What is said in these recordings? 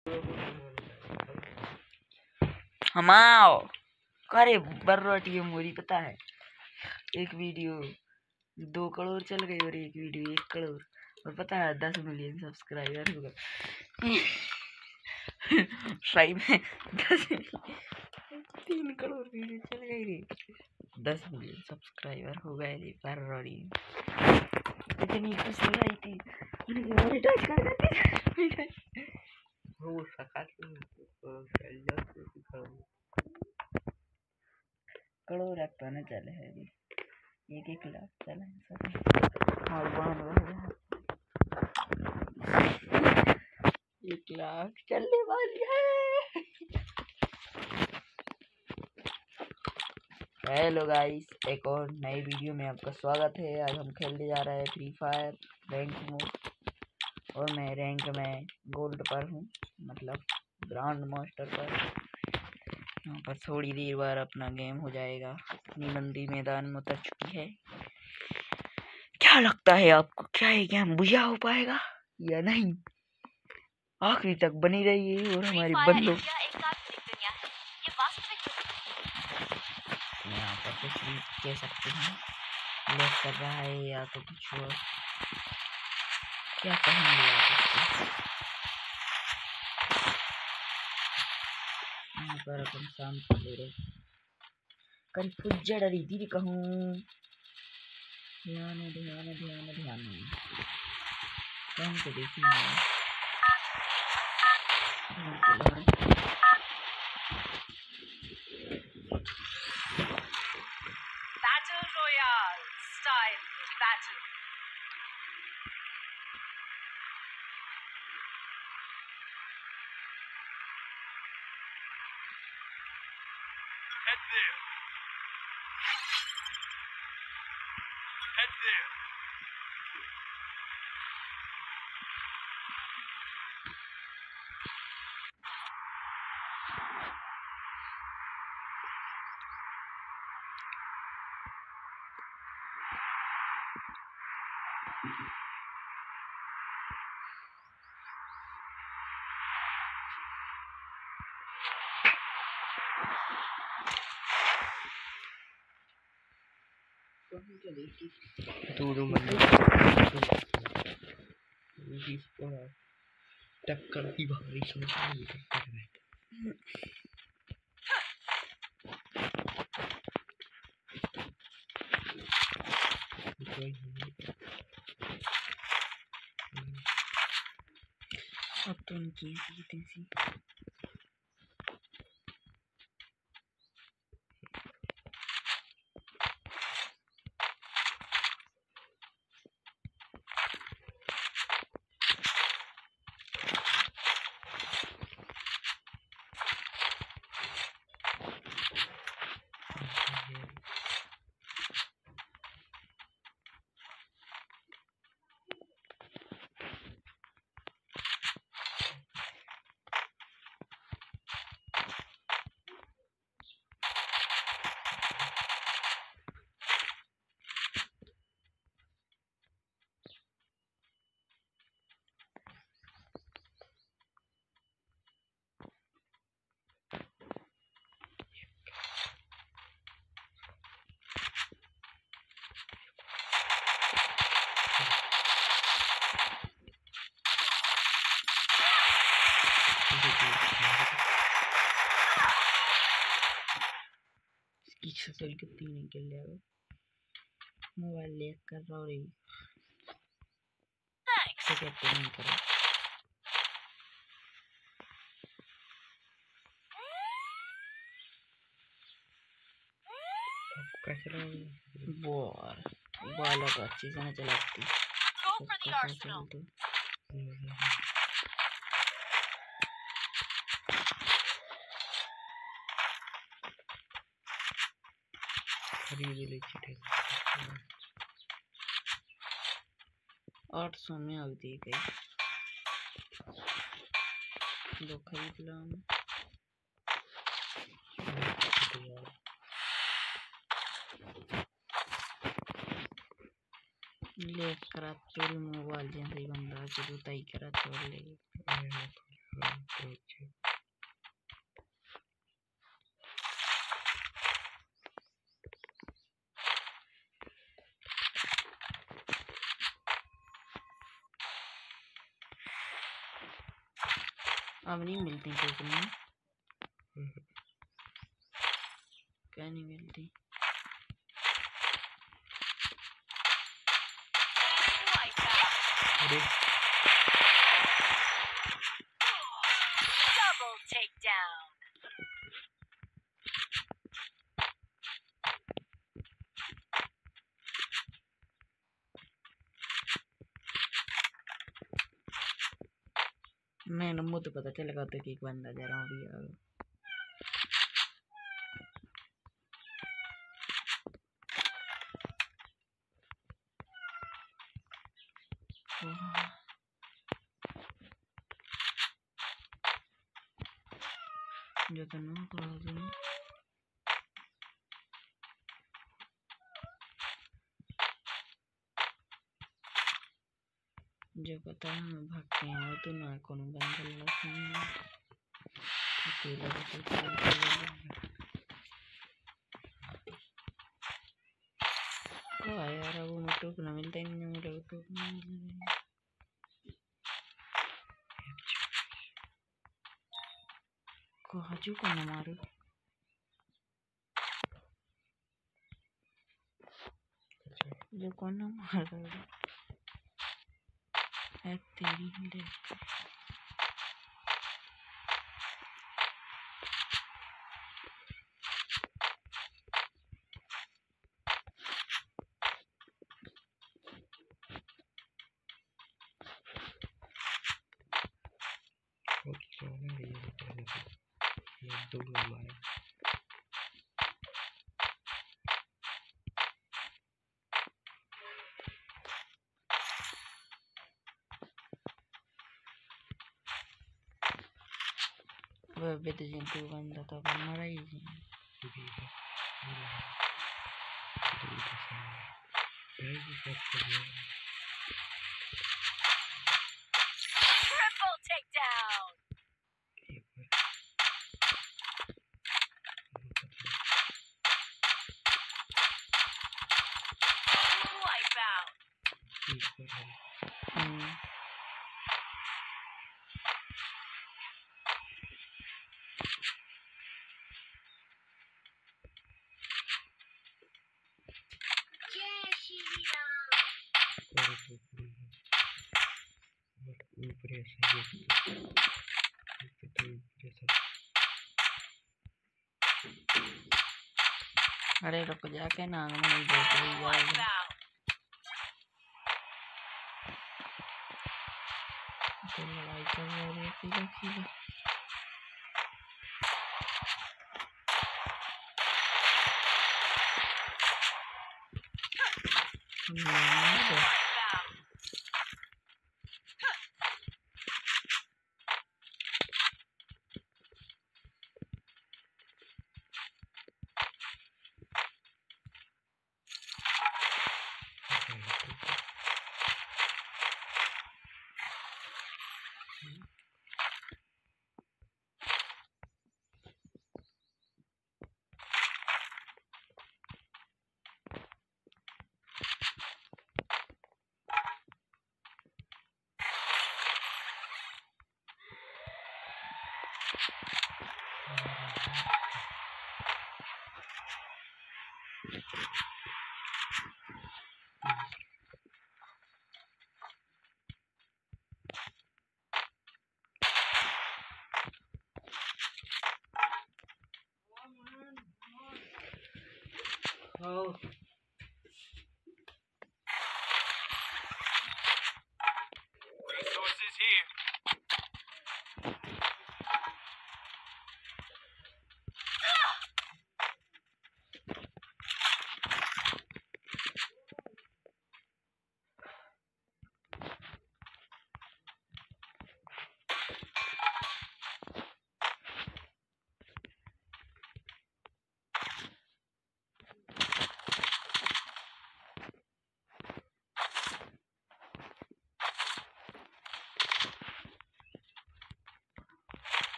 हमाओ अरे बर्रोटी मोरी पता है। एक वीडियो 2 करोड़ चल गई और एक वीडियो 1 करोड़ और पता है 10 मिलियन सब्सक्राइबर हो गए। सही में 3 करोड़ वीडियो चल गई रे, 10 मिलियन सब्सक्राइबर हो गए रे बर्रोटी। इतनी खुशी आई थी मोनेटाइज कर देते हो सका करोड़ रखता ना चले है जी 1 लाख चले सब और बान 1 लाख चलने वाली है। हेलो गाइस, एक और नई वीडियो में आपका स्वागत है। आज हम खेलने जा रहे हैं फ्री फायर रैंक मोड और मैं रैंक में गोल्ड पर हूँ, मतलब ग्रांड मास्टर पर। यहाँ पर थोड़ी देर बाद अपना गेम हो जाएगा। अपनी बंदी मैदान में उतर चुकी है। क्या लगता है आपको, क्या ये गेम बुझा हो पाएगा या नहीं? आखिरी तक बनी रहिए और हमारी बंदों यहाँ पर कुछ भी कह सकते हैं। लेट कर रहा है या तो कुछ और, क्या कहेंगे आप इसको? यहाँ पर अपन शांत ले रहे कल फुज्जड़ रही दीदी कहूँ। ध्यान ध्यान ध्यान ध्यान कौन को देखी Battle Royale style battle. Head there. Head there. टक्कर की भारी अब तो उनकी सी छल कितनी निकल जाएगा। मोबाइल लेक कर रहा और से कहते नहीं करो। बाला तो अच्छी से न चलाती। खरीद 800 में आ दी गई। दो खरीद ला ले करा चोरी मोबाइल जैसे बंदा जो तई करा चोर ले अब नहीं मिलती टोकन में, क्या नहीं मिलती? Double takedown. मैं नंबर तो पता चलेगा तो कि एक बंदा जा रहा हूँ अभी जो तो ना जो पता है मैं भागते हैं वो तो ना कौन बंदा लगा यार वो मोटो को ना मिलता ही नहीं, मेरे को काजू को ना मारो जो कौन ना मार रहा है तेरी ले वह तो जंतु बंदा तो अपन मरा ही Triple takedown. Wipeout. अरे रुक जाके ना नहीं देख रही यार Wipeout. तो लड़ाई कर रहे हैं खीला खीला Oh. Resources here.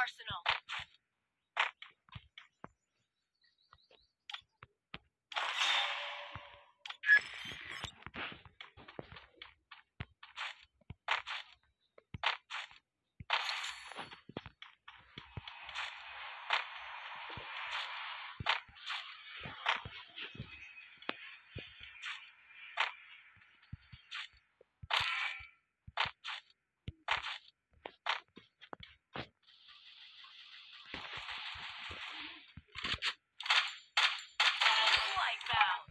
arsenal. Wipeout.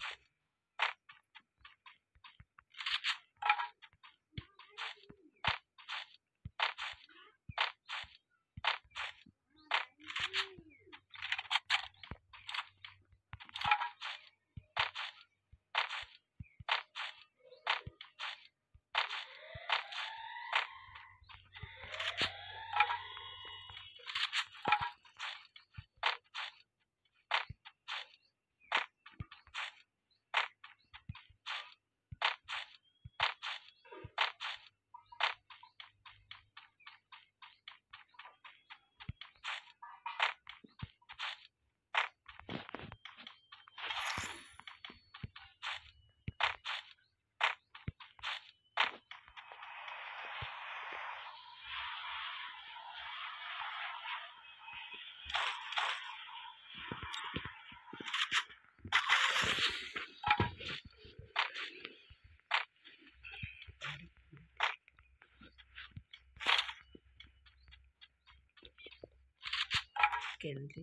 खेल दी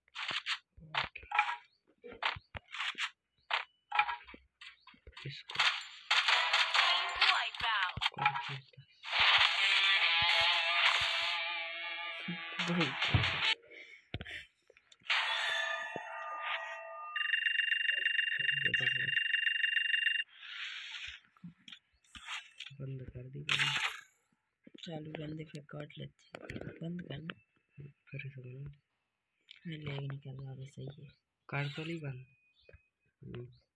इसको Wipeout. बंद कर दी चालू बंद फिर काट लेते बंद करना फिर से लेग नहीं कर रहा सही है कर तो नहीं बंद